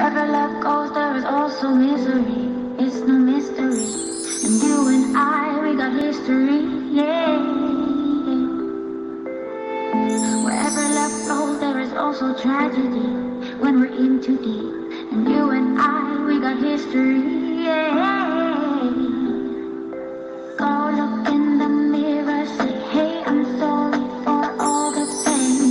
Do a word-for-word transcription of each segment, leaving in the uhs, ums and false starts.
Wherever love goes, there is also misery. It's no mystery. And you and I, we got history, yeah. Wherever love flows, there is also tragedy. When we're in too deep. And you and I, we got history, yeah. Go look in the mirror, say, hey, I'm sorry for all the pain.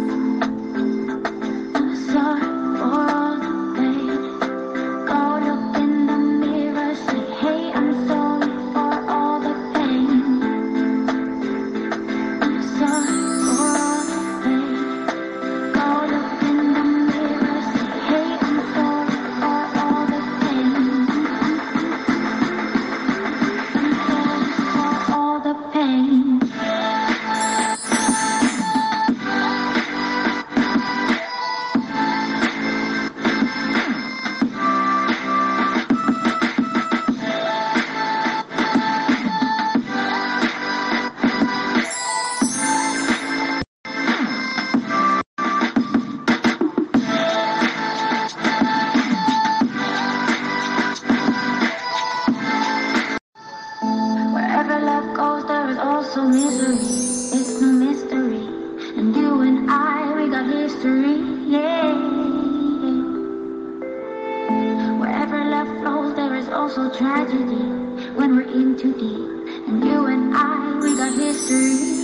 I'm sorry for all the pain. Go look in the mirror, say, hey, I'm sorry for all the pain. I'm sorry for all the pain. Go look in the mirror, say, hey, I'm sorry for all the pain. I'm sorry for all the pain. Wherever love goes, there is also misery. It's no mystery. And you and I, we got history, yeah. Wherever love flows, there is also tragedy. When we're in too deep. And you and I, we got history.